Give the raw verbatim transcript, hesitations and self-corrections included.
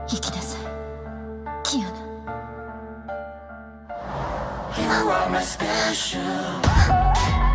生きなさい、キアナ。 You are my special